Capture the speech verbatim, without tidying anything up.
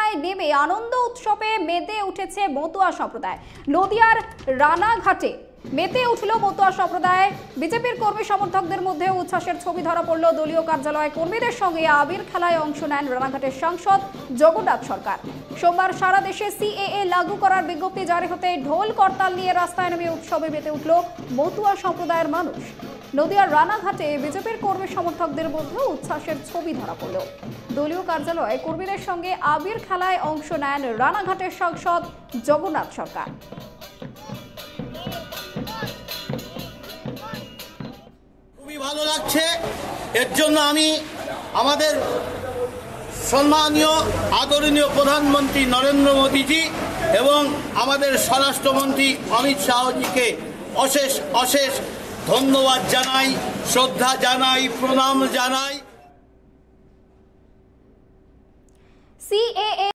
রাস্তায় নেমে আনন্দ উৎসবে মেতে উঠেছে মতুয়া সম্প্রদায়। নদিয়ার রানাঘাটে মেতে উঠল মতুয়া সম্প্রদায়। বিজেপির কর্মী সমর্থকদের মধ্যে উচ্ছ্বাসের ছবি ধরা পড়ল। দলীয় কার্যালয়ে কর্মীদের সঙ্গে আবির খেলায় অংশ নেন রানাঘাটের সাংসদ জগন্নাথ সরকার। সোমবার সারা দেশে সিএএ লাগু করার বিজ্ঞপ্তি জারি হতে ঢোল করতাল নিয়ে রাস্তায় নেমে উৎসবে মেতে উঠল মতুয়া সম্প্রদায়ের মানুষ। নদিয়ার রানাঘাটে বিজেপির কর্মী সমর্থকদের মধ্যে উচ্ছ্বাসের ছবি ধরা পড়ল। দলীয় কার্যালয়ে কর্মীদের সঙ্গে আবির খেলায় অংশ নেন রানাঘাটের সাংসদ জগন্নাথ সরকার। খুবই ভালো লাগছে। এর জন্য আমি আমাদের সম্মানীয় আদরণীয় প্রধানমন্ত্রী নরেন্দ্র মোদীজি এবং আমাদের স্বরাষ্ট্রমন্ত্রী অমিত শাহজিকে অশেষ অশেষ ধন্যবাদ জানাই, শ্রদ্ধা জানাই, প্রণাম জানাই। সিএএ